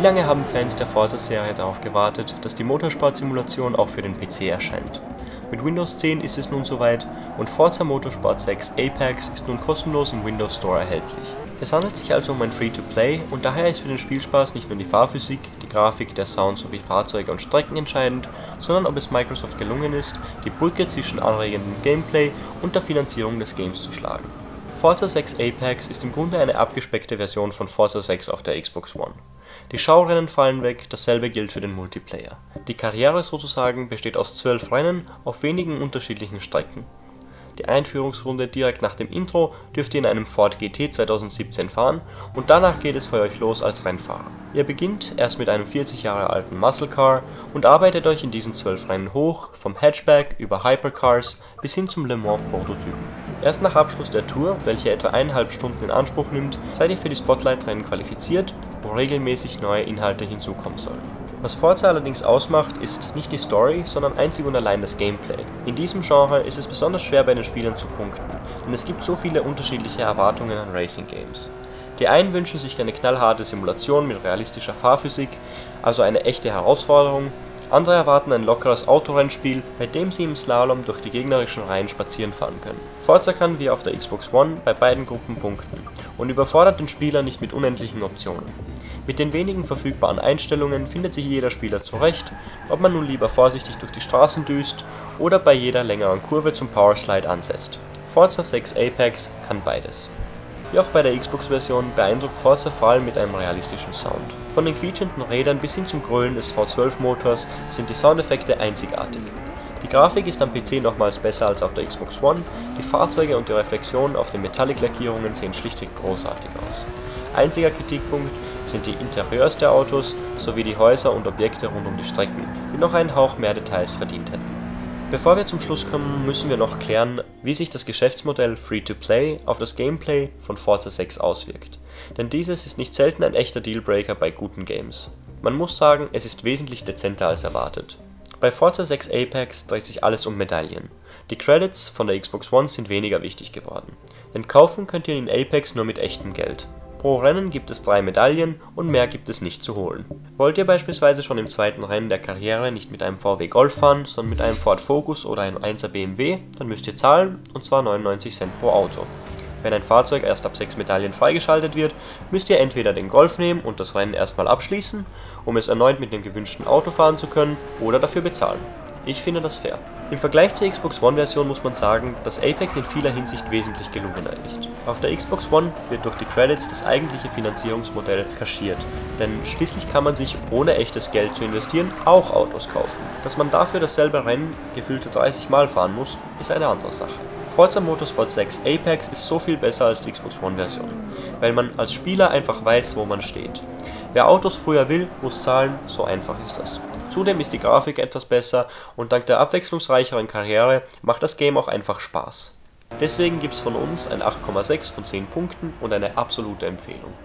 lange haben Fans der Forza-Serie darauf gewartet, dass die Motorsport-Simulation auch für den PC erscheint? Mit Windows 10 ist es nun soweit und Forza Motorsport 6 Apex ist nun kostenlos im Windows Store erhältlich. Es handelt sich also um ein Free-to-Play und daher ist für den Spielspaß nicht nur die Fahrphysik, die Grafik, der Sound sowie Fahrzeuge und Strecken entscheidend, sondern ob es Microsoft gelungen ist, die Brücke zwischen anregendem Gameplay und der Finanzierung des Games zu schlagen. Forza 6 Apex ist im Grunde eine abgespeckte Version von Forza 6 auf der Xbox One. Die Schaurennen fallen weg, dasselbe gilt für den Multiplayer. Die Karriere sozusagen besteht aus 12 Rennen auf wenigen unterschiedlichen Strecken. Die Einführungsrunde direkt nach dem Intro dürft ihr in einem Ford GT 2017 fahren und danach geht es für euch los als Rennfahrer. Ihr beginnt erst mit einem 40 Jahre alten Muscle Car und arbeitet euch in diesen 12 Rennen hoch, vom Hatchback über Hypercars bis hin zum Le Mans Prototypen. Erst nach Abschluss der Tour, welche etwa 1,5 Stunden in Anspruch nimmt, seid ihr für die Spotlight-Rennen qualifiziert, wo regelmäßig neue Inhalte hinzukommen sollen. Was Forza allerdings ausmacht, ist nicht die Story, sondern einzig und allein das Gameplay. In diesem Genre ist es besonders schwer bei den Spielern zu punkten, denn es gibt so viele unterschiedliche Erwartungen an Racing Games. Die einen wünschen sich eine knallharte Simulation mit realistischer Fahrphysik, also eine echte Herausforderung, andere erwarten ein lockeres Autorennspiel, bei dem sie im Slalom durch die gegnerischen Reihen spazieren fahren können. Forza kann wie auf der Xbox One bei beiden Gruppen punkten und überfordert den Spieler nicht mit unendlichen Optionen. Mit den wenigen verfügbaren Einstellungen findet sich jeder Spieler zurecht, ob man nun lieber vorsichtig durch die Straßen düst oder bei jeder längeren Kurve zum Powerslide ansetzt. Forza 6 Apex kann beides. Wie auch bei der Xbox-Version beeindruckt Forza vor allem mit einem realistischen Sound. Von den quietschenden Rädern bis hin zum Grölen des V12-Motors sind die Soundeffekte einzigartig. Die Grafik ist am PC nochmals besser als auf der Xbox One, die Fahrzeuge und die Reflexionen auf den Metallic-Lackierungen sehen schlichtweg großartig aus. Einziger Kritikpunkt sind die Interieurs der Autos sowie die Häuser und Objekte rund um die Strecken, die noch einen Hauch mehr Details verdient hätten. Bevor wir zum Schluss kommen, müssen wir noch klären, wie sich das Geschäftsmodell Free-to-Play auf das Gameplay von Forza 6 auswirkt. Denn dieses ist nicht selten ein echter Dealbreaker bei guten Games. Man muss sagen, es ist wesentlich dezenter als erwartet. Bei Forza 6 Apex dreht sich alles um Medaillen. Die Credits von der Xbox One sind weniger wichtig geworden, denn kaufen könnt ihr in Apex nur mit echtem Geld. Pro Rennen gibt es 3 Medaillen und mehr gibt es nicht zu holen. Wollt ihr beispielsweise schon im zweiten Rennen der Karriere nicht mit einem VW Golf fahren, sondern mit einem Ford Focus oder einem 1er BMW, dann müsst ihr zahlen, und zwar 99 Cent pro Auto. Wenn ein Fahrzeug erst ab 6 Medaillen freigeschaltet wird, müsst ihr entweder den Golf nehmen und das Rennen erstmal abschließen, um es erneut mit dem gewünschten Auto fahren zu können, oder dafür bezahlen. Ich finde das fair. Im Vergleich zur Xbox One Version muss man sagen, dass Apex in vieler Hinsicht wesentlich gelungener ist. Auf der Xbox One wird durch die Credits das eigentliche Finanzierungsmodell kaschiert, denn schließlich kann man sich, ohne echtes Geld zu investieren, auch Autos kaufen. Dass man dafür dasselbe Rennen gefühlte 30 Mal fahren muss, ist eine andere Sache. Forza Motorsport 6 Apex ist so viel besser als die Xbox One Version, weil man als Spieler einfach weiß, wo man steht. Wer Autos früher will, muss zahlen, so einfach ist das. Zudem ist die Grafik etwas besser und dank der abwechslungsreicheren Karriere macht das Game auch einfach Spaß. Deswegen gibt's von uns ein 8,6 von 10 Punkten und eine absolute Empfehlung.